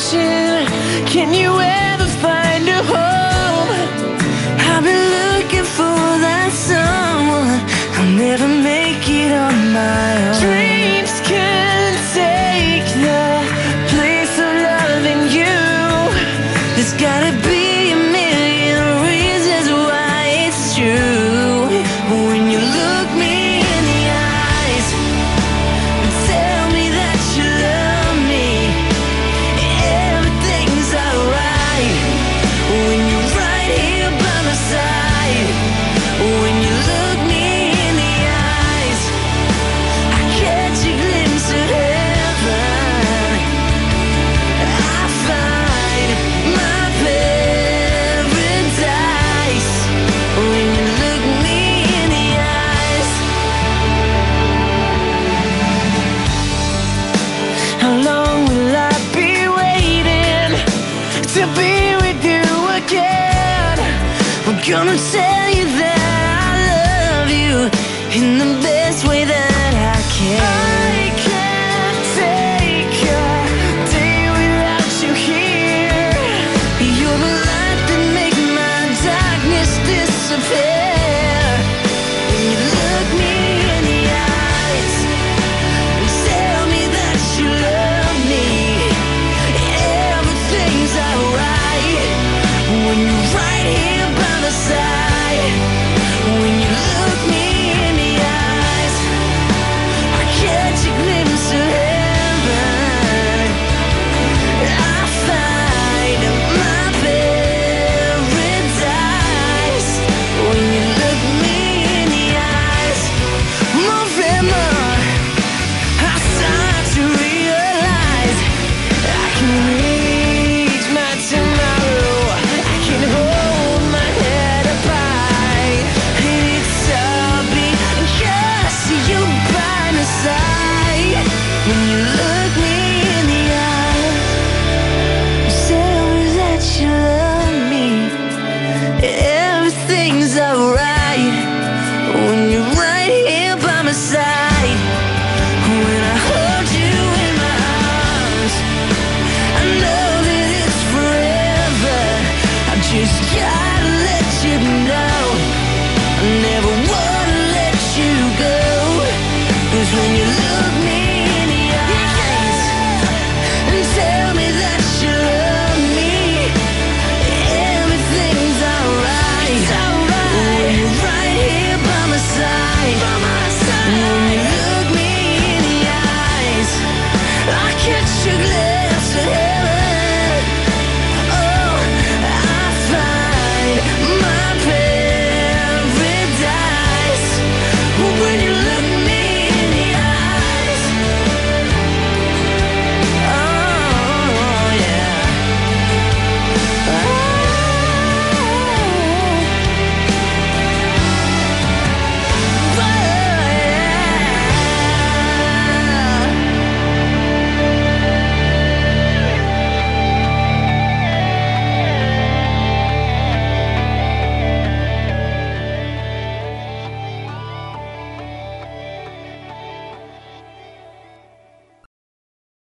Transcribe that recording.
ocean. Can you ever find a home? I've been looking for that someone. I'll never make it on my own. Dreams can take the place of loving you. There's gotta be a million reasons why it's true. When you look me in the eyes and tell me that you love me, everything's alright. When you're right here by my side, when you look me in the eyes, I catch a glimpse of heaven. I find my paradise when you look me in the eyes. How long will I be waiting to be with you again? I'm gonna tell you that I love you in the best way that I can. I can't take a day without you here. You're the light that makes my darkness disappear.